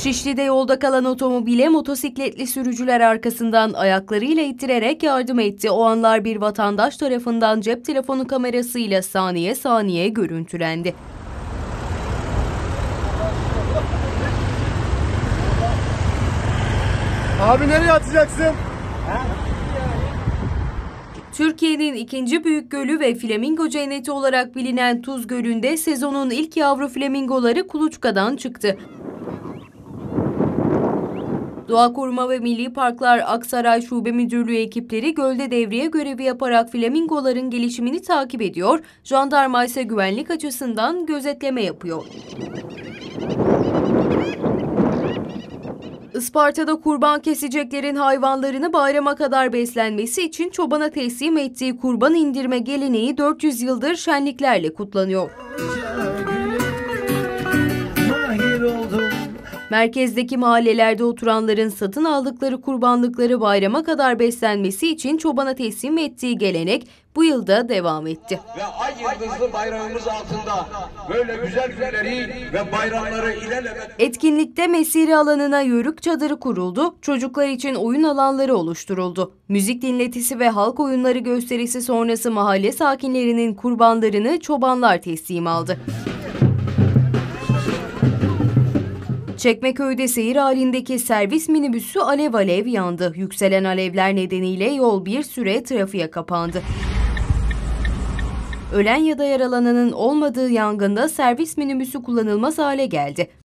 Şişli'de yolda kalan otomobile motosikletli sürücüler arkasından ayaklarıyla ittirerek yardım etti. O anlar bir vatandaş tarafından cep telefonu kamerasıyla saniye saniye görüntülendi. Abi nereye atacaksın? Türkiye'nin ikinci büyük gölü ve flamingo cenneti olarak bilinen Tuz Gölü'nde sezonun ilk yavru flamingoları kuluçkadan çıktı. Doğa Koruma ve Milli Parklar Aksaray Şube Müdürlüğü ekipleri gölde devriye görevi yaparak flamingoların gelişimini takip ediyor, jandarma ise güvenlik açısından gözetleme yapıyor. Isparta'da kurban keseceklerin hayvanlarını bayrama kadar beslenmesi için çobana teslim ettiği kurban indirme geleneği 400 yıldır şenliklerle kutlanıyor. Merkezdeki mahallelerde oturanların satın aldıkları kurbanlıkları bayrama kadar beslenmesi için çobana teslim ettiği gelenek bu yılda devam etti. Ve ay yıldızlı bayrağımız altında böyle güzel günleri ve bayramları ilelebet... Etkinlikte mesire alanına yörük çadırı kuruldu, çocuklar için oyun alanları oluşturuldu. Müzik dinletisi ve halk oyunları gösterisi sonrası mahalle sakinlerinin kurbanlarını çobanlar teslim aldı. Çekmeköy'de seyir halindeki servis minibüsü alev alev yandı. Yükselen alevler nedeniyle yol bir süre trafiğe kapandı. Ölen ya da yaralananın olmadığı yangında servis minibüsü kullanılmaz hale geldi.